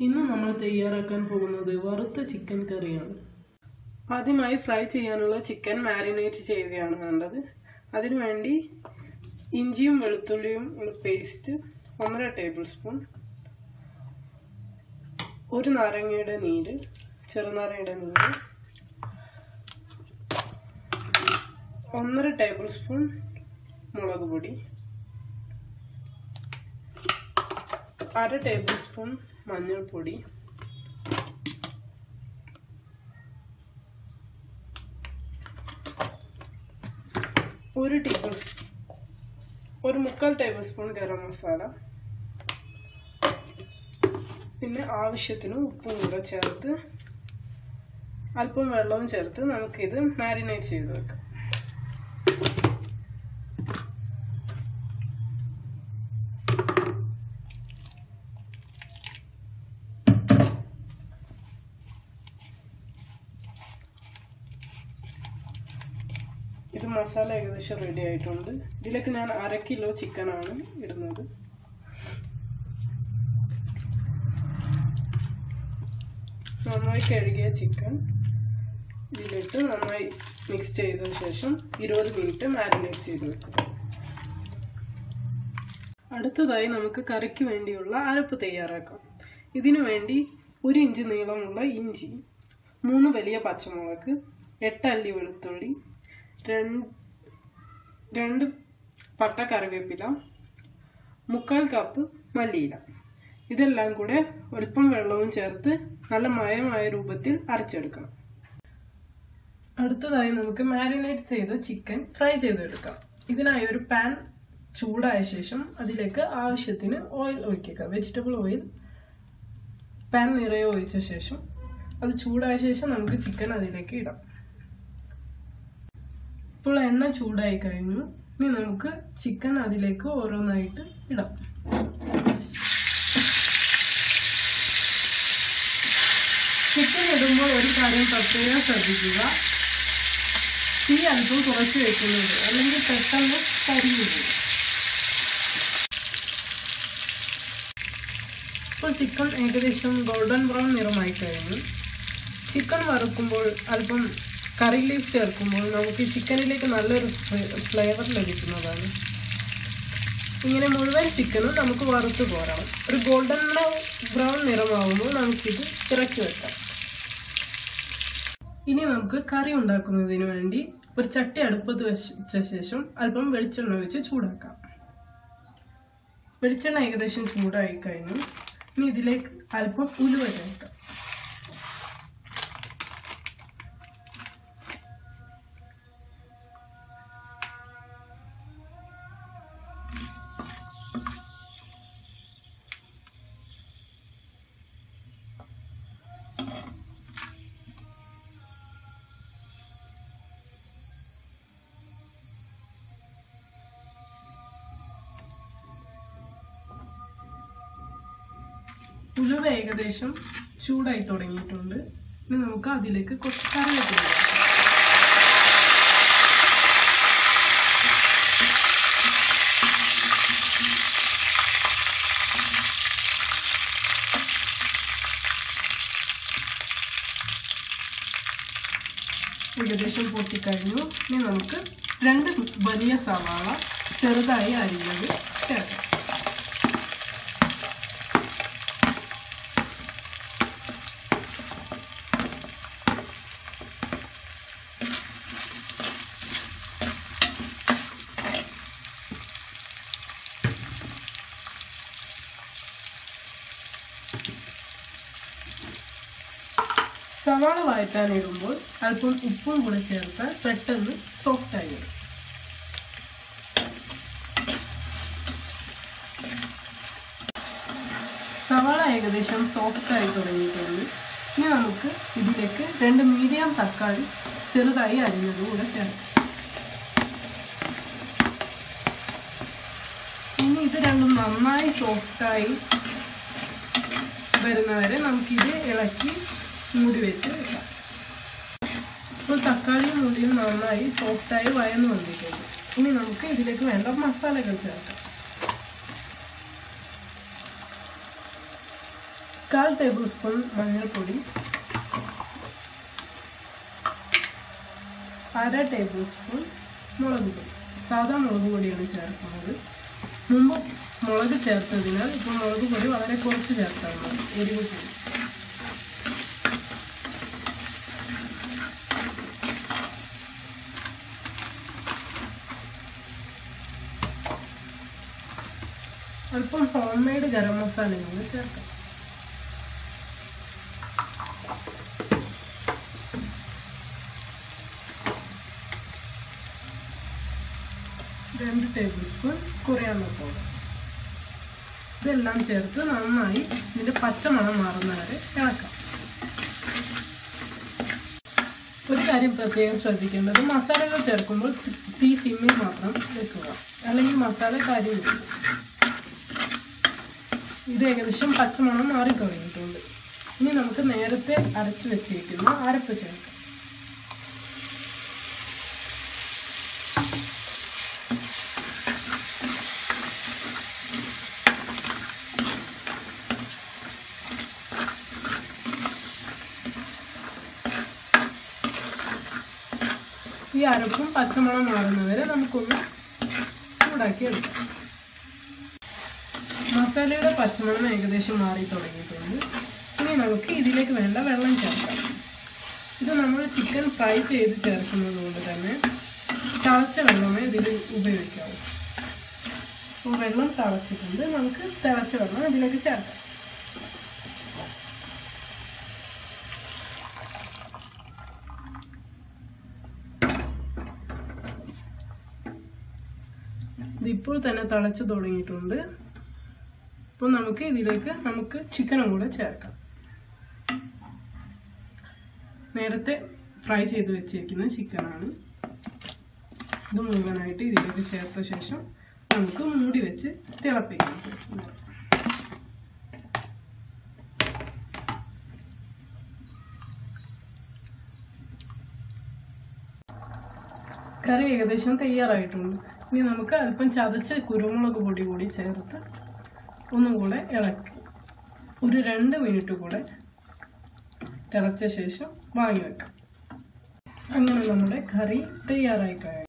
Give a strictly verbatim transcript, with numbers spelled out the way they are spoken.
ഇന്ന് നമ്മൾ തയ്യാറാക്കാൻ പോകുന്നത് വറുത്ത ചിക്കൻ കറിയാണ്. ആദ്യമായി ഫ്രൈ ചെയ്യാനുള്ള ചിക്കൻ മാരിനേറ്റ് ചെയ്യുകയാണ് വേണ്ടത്. അതിനുവേണ്ടി ഇഞ്ചിയും വെളുത്തുള്ളിയും പേസ്റ്റ് ഒന്നര ടേബിൾ സ്പൂൺ, ഒരു നാരങ്ങയുടെ നീര്, ചെറുനാരങ്ങയുടെ നീര്, ഒന്നര ടേബിൾ സ്പൂൺ മുളക് പൊടി, അര ടേബിൾ സ്പൂൺ മഞ്ഞൾപ്പൊടി, ഒരു ടേബിൾ ഒരു മുക്കാൽ ടേബിൾ സ്പൂൺ ഗരം മസാല, പിന്നെ ആവശ്യത്തിന് ഉപ്പും കൂടെ ചേർത്ത് അല്പം വെള്ളവും ചേർത്ത് നമുക്കിത് മാരിനേറ്റ് ചെയ്ത് വെക്കാം. ഇത് മസാല ഏകദേശം റെഡി ആയിട്ടുണ്ട്. ഇതിലേക്ക് ഞാൻ അര കിലോ ചിക്കനാണ് ഇടുന്നത്. നന്നായി കഴുകിയ ചിക്കൻ ഇതിലിട്ട് നന്നായി മിക്സ് ചെയ്തതിനു ശേഷം ഇരുപത് മിനിറ്റ് മാരിനേറ്റ് ചെയ്ത് വെക്കുക. അടുത്തതായി നമുക്ക് കറിക്ക് വേണ്ടിയുള്ള അരപ്പ് തയ്യാറാക്കാം. ഇതിനു വേണ്ടി ഒരു ഇഞ്ച് നീളമുള്ള ഇഞ്ചി, മൂന്ന് വലിയ പച്ചമുളക്, എട്ട് അല്ലി വെളുത്തുള്ളി, രണ്ട് പട്ട കറിവേപ്പില, മുക്കാൽ കപ്പ് മല്ലിയില, ഇതെല്ലാം കൂടെ അല്പം വെള്ളവും ചേർത്ത് നല്ല മയമായ രൂപത്തിൽ അരച്ചെടുക്കണം. അടുത്തതായി നമുക്ക് മാരിനേറ്റ് ചെയ്ത ചിക്കൻ ഫ്രൈ ചെയ്തെടുക്കാം. ഇതിനായി ഒരു പാൻ ചൂടായ ശേഷം അതിലേക്ക് ആവശ്യത്തിന് ഓയിൽ ഒഴിക്കുക. വെജിറ്റബിൾ ഓയിൽ പാൻ നിറയെ ഒഴിച്ച ശേഷം അത് ചൂടായ ശേഷം നമുക്ക് ചിക്കൻ അതിലേക്ക് ഇടാം. ഇപ്പോൾ എണ്ണ ചൂടായി കഴിഞ്ഞു. ഇനി നമുക്ക് ചിക്കൻ അതിലേക്ക് ഓരോന്നായിട്ട് ഇടാം. ചിക്കൻ ഇടുമ്പോൾ ഒരു കാര്യം പ്രത്യേകം ശ്രദ്ധിക്കുക, തീ അല്പം കുറച്ച് വെക്കുന്നത്, അല്ലെങ്കിൽ പെട്ടെന്ന് കരിഞ്ഞു പോകും. ഇപ്പോൾ ചിക്കൻ ഏകദേശം ഗോൾഡൻ ബ്രൗൺ നിറമായി കഴിഞ്ഞു. ചിക്കൻ വറുക്കുമ്പോൾ അല്പം കറി ലീഫ് ചേർക്കുമ്പോൾ നമുക്ക് ചിക്കനിലേക്ക് നല്ലൊരു ഫ്ലേവർ ലഭിക്കുന്നതാണ്. ഇങ്ങനെ മുഴുവൻ ചിക്കനും നമുക്ക് വറുത്ത് പോരണം. ഒരു ഗോൾഡൻ ബ്രൗൺ നിറമാകുമ്പോൾ നമുക്കിത് ഇറക്കി വെക്കാം. ഇനി നമുക്ക് കറി ഉണ്ടാക്കുന്നതിന് വേണ്ടി ഒരു ചട്ടി അടുപ്പത്ത് വെച്ച ശേഷം അല്പം വെളിച്ചെണ്ണ ഒഴിച്ച് ചൂടാക്കാം. വെളിച്ചെണ്ണ ഏകദേശം ചൂടായി കഴിഞ്ഞു. ഇനി ഇതിലേക്ക് അല്പം ഉലുവ ചേർക്കാം. ഉലുവ ഏകദേശം ചൂടായി തുടങ്ങിയിട്ടുണ്ട്. ഇനി നമുക്ക് അതിലേക്ക് കുറച്ച് കറിവേപ്പില ഇടാം. ഏകദേശം പൊട്ടിക്കഴിഞ്ഞു. ഇനി നമുക്ക് രണ്ട് വലിയ സവാള ചെറുതായി അരിഞ്ഞത് ചേർക്കാം. സവാള വഴറ്റാനിടുമ്പോൾ അല്പം ഉപ്പും കൂടെ ചേർത്താൽ പെട്ടെന്ന് സോഫ്റ്റായി വരും. സവാള ഏകദേശം സോഫ്റ്റായി തുടങ്ങിയിട്ടുണ്ട്. ഇനി നമുക്ക് ഇതിലേക്ക് രണ്ട് മീഡിയം തക്കാളി ചെറുതായി അരിഞ്ഞത് കൂടെ ചേർക്കാം. ഇനി ഇത് രണ്ടും നന്നായി സോഫ്റ്റായി വരുന്നവരെ നമുക്കിത് ഇളക്കി മൂടി വെച്ച് വെക്കാം. ഇപ്പോൾ തക്കാളിയും ഉള്ളിയും നന്നായി സോഫ്റ്റായി വഴന്നു വന്നിട്ടുണ്ട്. ഇനി നമുക്ക് ഇതിലേക്ക് വേണ്ട മസാലകൾ ചേർക്കാം. കാൽ ടേബിൾ സ്പൂൺ മഞ്ഞൾപ്പൊടി, അര ടേബിൾ സ്പൂൺ മുളക് പൊടി. സാധാ മുളക് പൊടിയാണ് ചേർക്കുന്നത്. മുമ്പ് മുളക് ചേർത്തതിനാൽ ഇപ്പോൾ മുളക് പൊടി വളരെ കുറച്ച് ചേർത്താൽ മതി, എരിവ് കൂടി. അല്പം ഹോം മെയ്ഡ് ഗരം മസാലയും കൂടി ചേർക്കാം. രണ്ട് ടേബിൾ സ്പൂൺ കൊറിയാണ്ടർ പൗഡർ. ഇതെല്ലാം ചേർത്ത് നന്നായി ഇതിൻ്റെ പച്ചമണം മാറുന്ന വരെ ഇളക്കാം. ഒരു കാര്യം പ്രത്യേകം ശ്രദ്ധിക്കേണ്ടത്, മസാലകൾ ചേർക്കുമ്പോൾ തീ സിമ്മിൽ മാത്രം വെക്കുക, അല്ലെങ്കിൽ മസാല കരിഞ്ഞു പോകും. ഇത് ഏകദേശം പച്ചമണം മാറി തുടങ്ങിയിട്ടുണ്ട്. ഇനി നമുക്ക് നേരത്തെ അരച്ചു വെച്ചിരിക്കുന്ന അരപ്പ് ചേർക്കാം. ഈ അരപ്പും പച്ചമണം മാറുന്നവരെ നമുക്കൊന്ന് ചൂടാക്കി എടുക്കാം. മസാലയുടെ പച്ചമണം ഏകദേശം മാറി തുടങ്ങിയിട്ടുണ്ട്. ഇനി നമുക്ക് ഇതിലേക്ക് വേണ്ട വെള്ളം ചേർക്കാം. ഇത് നമ്മൾ ചിക്കൻ ഫ്രൈ ചെയ്ത് ചേർക്കുന്നത് കൊണ്ട് തന്നെ തിളച്ച വെള്ളമേ ഇതിൽ ഉപയോഗിക്കാവൂ. അപ്പോൾ വെള്ളം തിളച്ചിട്ടുണ്ട്. നമുക്ക് തിളച്ച വെള്ളം ഇതിലേക്ക് ചേർക്കാം. ഇതിപ്പോൾ തന്നെ തിളച്ച് തുടങ്ങിയിട്ടുണ്ട്. അപ്പോൾ നമുക്ക് ഇതിലേക്ക് നമുക്ക് ചിക്കനും കൂടെ ചേർക്കാം. നേരത്തെ ഫ്രൈ ചെയ്ത് വെച്ചിരിക്കുന്ന ചിക്കനാണ്. ഇത് മുഴുവനായിട്ട് ഇതിലേക്ക് ചേർത്ത ശേഷം നമുക്ക് മൂടി വെച്ച് തിളപ്പിക്കാം. കറി ഏകദേശം തയ്യാറായിട്ടുണ്ട്. ഇനി നമുക്ക് അല്പം ചതച്ച കുരുമുളക് പൊടി കൂടി ചേർത്ത് ഒന്നും കൂടെ ഇളക്കി ഒരു രണ്ട് മിനിറ്റ് കൂടെ തിളച്ച ശേഷം വാങ്ങി വെക്കാം. അങ്ങനെ നമ്മുടെ കറി തയ്യാറായി കഴിഞ്ഞു.